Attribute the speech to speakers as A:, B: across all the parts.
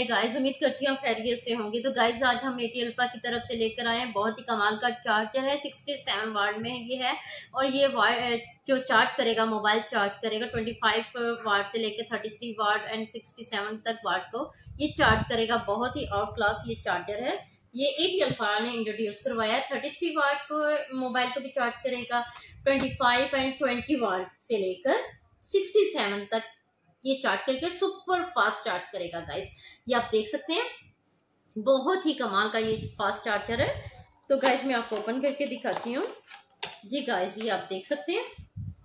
A: मेरे गाइस, उम्मीद करती हूँ खैरियत से होंगे। तो गाइस आज हम AT अल्फा की तरफ से लेकर आए हैं बहुत ही कमाल का चार्जर है। 67 वाट में ये है और ये जो चार्ज करेगा, मोबाइल चार्ज करेगा 25 वाट से लेकर 33 वाट एंड 67 तक वाट को ये चार्ज करेगा। बहुत ही आउट क्लास ये चार्जर है। ये AT अल्फा ने इंट्रोड्यूस करवाया है। 33 वाट को मोबाइल को भी चार्ज करेगा, 25 एंड 20 वाट से लेकर 67 तक ये चार्ज करके सुपर फास्ट चार्ज करेगा। गाइस ये आप देख सकते हैं, बहुत ही कमाल का ये फास्ट चार्जर है। तो गाइस मैं आपको ओपन करके दिखाती हूँ जी। गाइस ये आप देख सकते हैं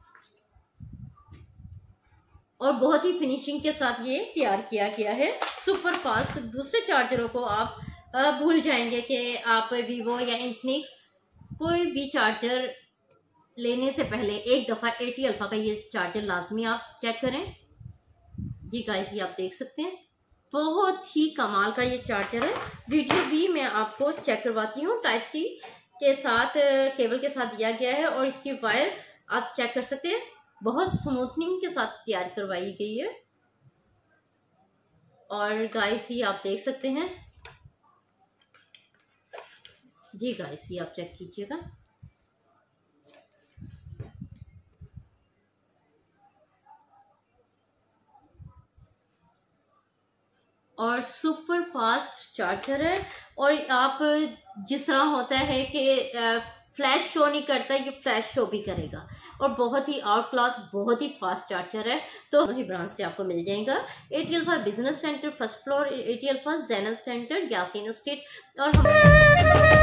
A: और बहुत ही फिनिशिंग के साथ ये तैयार किया गया है, सुपर फास्ट। दूसरे चार्जरों को आप भूल जाएंगे कि आप वीवो या इन्फिनिक्स कोई भी चार्जर लेने से पहले एक दफ़ा AT अल्फा का ये चार्जर लाजमी आप चेक करें जी। गाइस ये आप देख सकते हैं, बहुत ही कमाल का ये चार्जर है। वीडियो भी मैं आपको चेक करवाती हूँ। टाइप C के साथ केबल के साथ दिया गया है और इसकी वायर आप चेक कर सकते हैं, बहुत स्मूथनिंग के साथ तैयार करवाई गई है। और गाइस ये आप देख सकते हैं जी। गाइस ये आप चेक कीजिएगा, और सुपर फास्ट चार्जर है। और आप जिस तरह होता है कि फ्लैश शो नहीं करता, ये फ्लैश शो भी करेगा और बहुत ही आउट क्लास, बहुत ही फास्ट चार्जर है। तो वही ब्रांच से आपको मिल जाएगा। AT alpha business centre, first floor, AT alpha जैनल सेंटर, यासीन स्ट्रीट। और